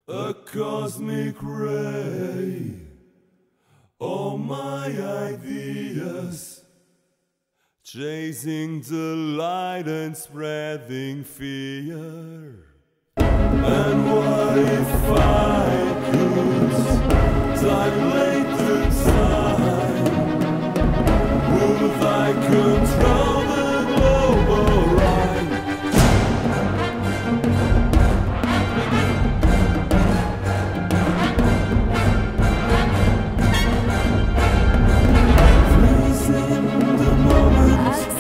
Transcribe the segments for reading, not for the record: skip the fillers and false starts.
A cosmic ray, all my ideas, chasing the light and spreading fear. And what if I could dilate the time? Would I control the global ride? Freezing the moment,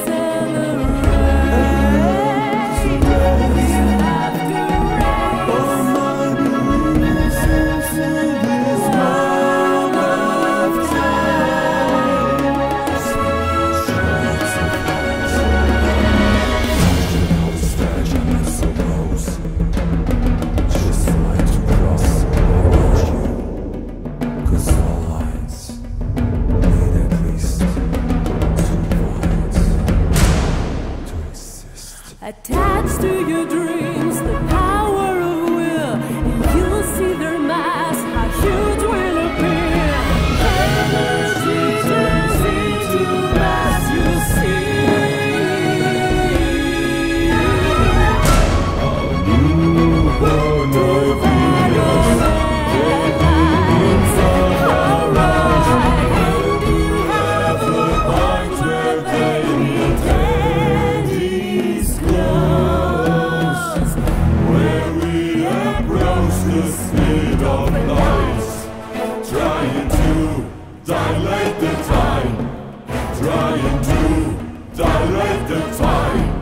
attached to your dreams, the power of will, and you'll see their mass, how huge will appear. Energy turns into mass, you see. The speed of light, trying to dilate the time, trying to dilate the time.